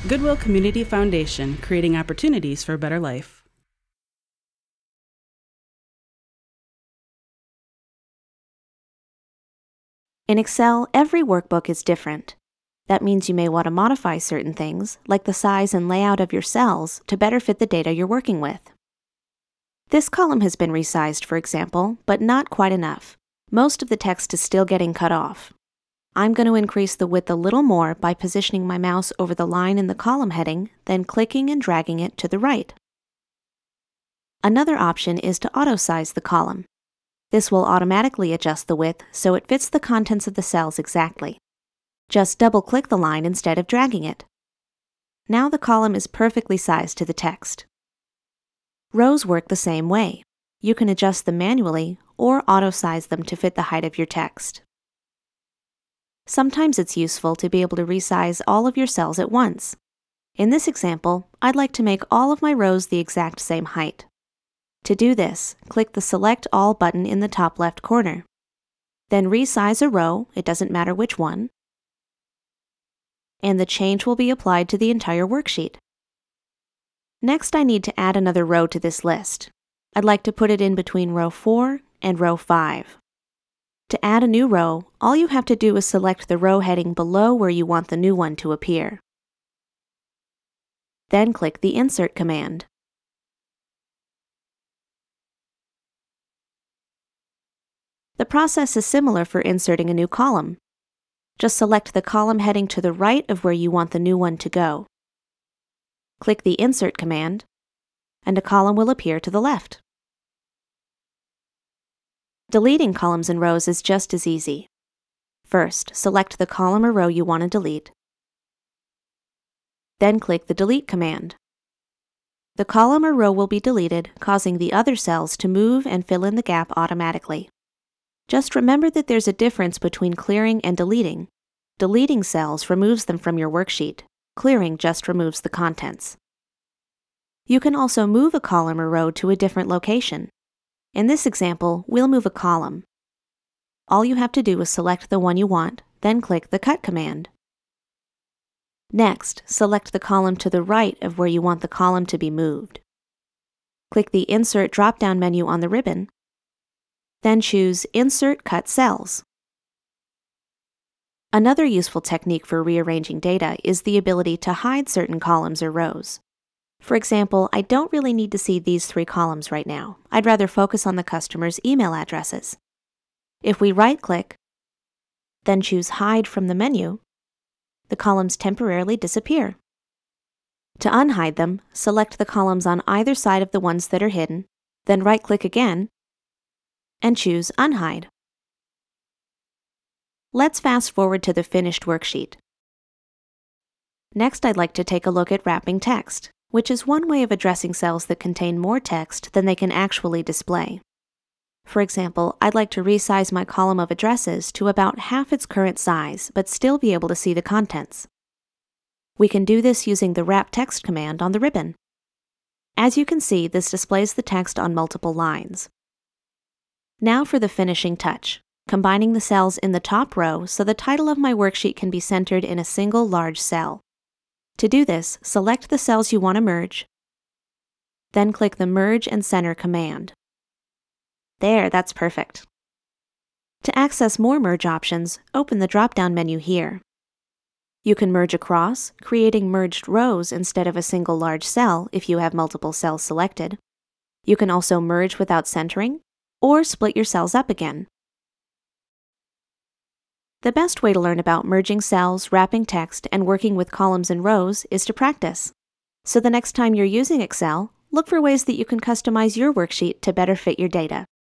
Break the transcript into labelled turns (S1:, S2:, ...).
S1: Goodwill Community Foundation, creating opportunities for a better life.
S2: In Excel, every workbook is different. That means you may want to modify certain things, like the size and layout of your cells, to better fit the data you're working with. This column has been resized, for example, but not quite enough. Most of the text is still getting cut off. I'm going to increase the width a little more by positioning my mouse over the line in the column heading, then clicking and dragging it to the right. Another option is to auto-size the column. This will automatically adjust the width so it fits the contents of the cells exactly. Just double-click the line instead of dragging it. Now the column is perfectly sized to the text. Rows work the same way. You can adjust them manually or auto-size them to fit the height of your text. Sometimes it's useful to be able to resize all of your cells at once. In this example, I'd like to make all of my rows the exact same height. To do this, click the Select All button in the top left corner. Then resize a row, it doesn't matter which one, and the change will be applied to the entire worksheet. Next, I need to add another row to this list. I'd like to put it in between row 4 and row 5. To add a new row, all you have to do is select the row heading below where you want the new one to appear. Then click the Insert command. The process is similar for inserting a new column. Just select the column heading to the right of where you want the new one to go. Click the Insert command, and a column will appear to the left. Deleting columns and rows is just as easy. First, select the column or row you want to delete. Then click the Delete command. The column or row will be deleted, causing the other cells to move and fill in the gap automatically. Just remember that there's a difference between clearing and deleting. Deleting cells removes them from your worksheet. Clearing just removes the contents. You can also move a column or row to a different location. In this example, we'll move a column. All you have to do is select the one you want, then click the Cut command. Next, select the column to the right of where you want the column to be moved. Click the Insert drop-down menu on the ribbon, then choose Insert Cut Cells. Another useful technique for rearranging data is the ability to hide certain columns or rows. For example, I don't really need to see these 3 columns right now. I'd rather focus on the customer's email addresses. If we right-click, then choose Hide from the menu, the columns temporarily disappear. To unhide them, select the columns on either side of the ones that are hidden, then right-click again, and choose Unhide. Let's fast forward to the finished worksheet. Next, I'd like to take a look at wrapping text, which is one way of addressing cells that contain more text than they can actually display. For example, I'd like to resize my column of addresses to about half its current size, but still be able to see the contents. We can do this using the Wrap Text command on the ribbon. As you can see, this displays the text on multiple lines. Now for the finishing touch, combining the cells in the top row so the title of my worksheet can be centered in a single large cell. To do this, select the cells you want to merge, then click the Merge and Center command. There, that's perfect. To access more merge options, open the drop-down menu here. You can merge across, creating merged rows instead of a single large cell if you have multiple cells selected. You can also merge without centering, or split your cells up again. The best way to learn about merging cells, wrapping text, and working with columns and rows is to practice. So the next time you're using Excel, look for ways that you can customize your worksheet to better fit your data.